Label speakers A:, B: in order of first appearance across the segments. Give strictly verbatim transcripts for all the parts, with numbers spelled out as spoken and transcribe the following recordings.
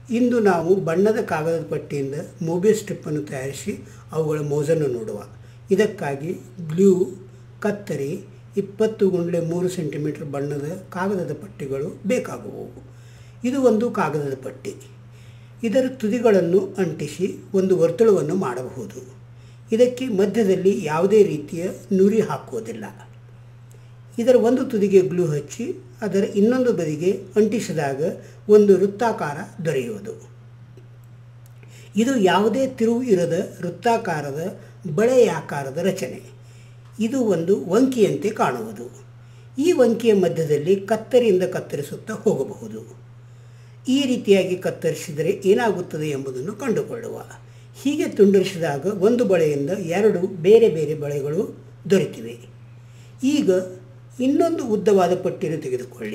A: ಇಂದು ನಾವು ಬಣ್ಣದ ಕಾಗದದ ಪಟ್ಟಿಯಿಂದ ಮೊಬಿಯಸ್ ಸ್ಟ್ರಿಪ್ಪನ್ನು ತಯಾರಿಸಿ ಅವುಗಳ ಮೋಜನ್ನು ನೋಡುವ. ಇದಕ್ಕಾಗಿ ಗ್ಲೂ, ಕತ್ತರಿ, ಇಪ್ಪತ್ತು ಗುಂಡ್ಲೆ ಮೂರು ಸೆಂಟಿಮೀಟರ್ ಬಣ್ಣದ ಕಾಗದದ ಪಟ್ಟಿಗಳು ಬೇಕಾಗುವು. ಇದು ಒಂದು ಕಾಗದದ ಪಟ್ಟಿ. ಇದರ ತುದಿಗಳನ್ನು ಅಂಟಿಸಿ ಒಂದು ವರ್ತುಳವನ್ನು ಮಾಡಬಹುದು. ಇದಕ್ಕೆ ಮಧ್ಯದಲ್ಲಿ ಯಾವುದೇ ರೀತಿಯ ನುರಿ ಹಾಕುವುದಿಲ್ಲ. ಇದರ ಒಂದು ತುದಿಗೆ ಗ್ಲೂ ಹಚ್ಚಿ ಅದರ ಇನ್ನೊಂದು ಬದಿಗೆ ಅಂಟಿಸಿದಾಗ ಒಂದು ವೃತ್ತಾಕಾರ ದೊರೆಯುವುದು. ಇದು ಯಾವುದೇ ತಿರುವು ಇರದ ವೃತ್ತಾಕಾರದ ಬಳೆಯಾಕಾರದ ರಚನೆ. ಇದು ಒಂದು ವಂಕಿಯಂತೆ ಕಾಣುವುದು. ಈ ವಂಕಿಯ ಮಧ್ಯದಲ್ಲಿ ಕತ್ತರಿಯಿಂದ ಕತ್ತರಿಸುತ್ತಾ ಹೋಗಬಹುದು. ಈ ರೀತಿಯಾಗಿ ಕತ್ತರಿಸಿದರೆ ಏನಾಗುತ್ತದೆ ಎಂಬುದನ್ನು ಕಂಡುಕೊಳ್ಳುವ. ಹೀಗೆ ತುಂಡರಿಸಿದಾಗ ಒಂದು ಬಳೆಯಿಂದ ಎರಡು ಬೇರೆ ಬೇರೆ ಬಳೆಗಳು ದೊರೆತಿವೆ. ಈಗ ಇನ್ನೊಂದು ಉದ್ದವಾದ ಪಟ್ಟಿಯನ್ನು ತೆಗೆದುಕೊಳ್ಳಿ.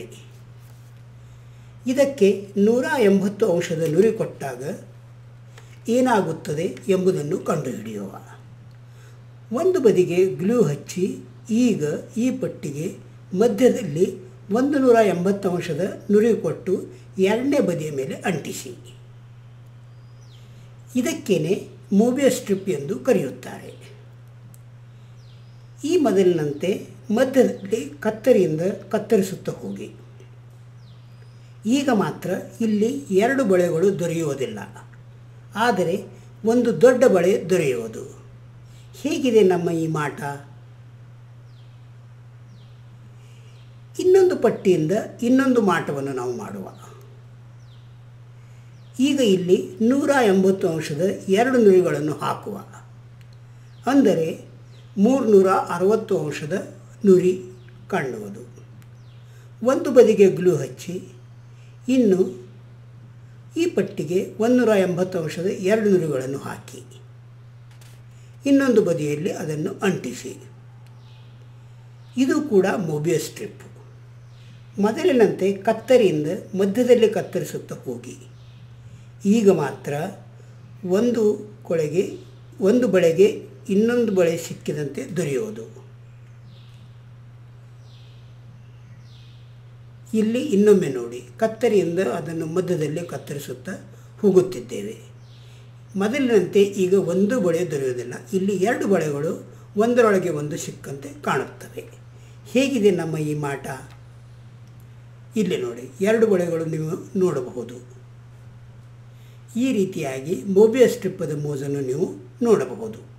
A: ಇದಕ್ಕೆ ನೂರ ಎಂಬತ್ತು ಅಂಶದ ನುರಿ ಕೊಟ್ಟಾಗ ಏನಾಗುತ್ತದೆ ಎಂಬುದನ್ನು ಕಂಡುಹಿಡಿಯುವ. ಒಂದು ಬದಿಗೆ ಗ್ಲೂ ಹಚ್ಚಿ ಈಗ ಈ ಪಟ್ಟಿಗೆ ಮಧ್ಯದಲ್ಲಿ ಒಂದು ನೂರ ಎಂಬತ್ತು ಅಂಶದ ನುರಿ ಕೊಟ್ಟು ಎರಡನೇ ಬದಿಯ ಮೇಲೆ ಅಂಟಿಸಿ. ಇದಕ್ಕೇನೆ ಮೊಬಿಯಸ್ ಸ್ಟ್ರಿಪ್ ಎಂದು ಕರೆಯುತ್ತಾರೆ. ಈ ಮೊದಲಿನಂತೆ ಮಧ್ಯದಲ್ಲಿ ಕತ್ತರಿಯಿಂದ ಕತ್ತರಿಸುತ್ತಾ ಹೋಗಿ. ಈಗ ಮಾತ್ರ ಇಲ್ಲಿ ಎರಡು ಬಳೆಗಳು ದೊರೆಯುವುದಿಲ್ಲ, ಆದರೆ ಒಂದು ದೊಡ್ಡ ಬಳೆ ದೊರೆಯುವುದು. ಹೇಗಿದೆ ನಮ್ಮ ಈ ಮಾಟ? ಇನ್ನೊಂದು ಪಟ್ಟಿಯಿಂದ ಇನ್ನೊಂದು ಮಾಟವನ್ನು ನಾವು ಮಾಡುವ. ಈಗ ಇಲ್ಲಿ ನೂರ ಎಂಬತ್ತು ಅಂಶದ ಎರಡು ನುರಿಗಳನ್ನು ಹಾಕುವ. ಅಂದರೆ ಮೂರುನೂರ ಅರವತ್ತು ಅಂಶದ ನುರಿ ಕಾಣುವುದು. ಒಂದು ಬದಿಗೆ ಗ್ಲೂ ಹಚ್ಚಿ ಇನ್ನು ಈ ಪಟ್ಟಿಗೆ ಒಂದೂರ ಎಂಬತ್ತು ಅಂಶದ ಎರಡು ನುರಿಗಳನ್ನು ಹಾಕಿ ಇನ್ನೊಂದು ಬದಿಯಲ್ಲಿ ಅದನ್ನು ಅಂಟಿಸಿ. ಇದು ಕೂಡ ಮೊಬಿಯಸ್ ಸ್ಟ್ರಿಪ್. ಮೊದಲಿನಂತೆ ಕತ್ತರಿಯಿಂದ ಮಧ್ಯದಲ್ಲಿ ಕತ್ತರಿಸುತ್ತಾ ಹೋಗಿ. ಈಗ ಮಾತ್ರ ಒಂದು ಕೊಳೆಗೆ ಒಂದು ಬಳೆಗೆ ಇನ್ನೊಂದು ಬಳೆ ಸಿಕ್ಕಿದಂತೆ ದೊರೆಯುವುದು. ಇಲ್ಲಿ ಇನ್ನೊಮ್ಮೆ ನೋಡಿ, ಕತ್ತರಿಯಿಂದ ಅದನ್ನು ಮಧ್ಯದಲ್ಲಿ ಕತ್ತರಿಸುತ್ತಾ ಹೋಗುತ್ತಿದ್ದೇವೆ. ಮೊದಲಿನಂತೆ ಈಗ ಒಂದು ಬಳೆ ದೊರೆಯುವುದಿಲ್ಲ. ಇಲ್ಲಿ ಎರಡು ಬಳೆಗಳು ಒಂದರೊಳಗೆ ಒಂದು ಸಿಕ್ಕಂತೆ ಕಾಣುತ್ತವೆ. ಹೇಗಿದೆ ನಮ್ಮ ಈ ಮಾಟ? ಇಲ್ಲಿ ನೋಡಿ, ಎರಡು ಬಳೆಗಳು ನೀವು ನೋಡಬಹುದು. ಈ ರೀತಿಯಾಗಿ ಮೊಬಿಯಸ್ ಸ್ಟ್ರಿಪ್ಪದ ಮೋಜನ್ನು ನೀವು ನೋಡಬಹುದು.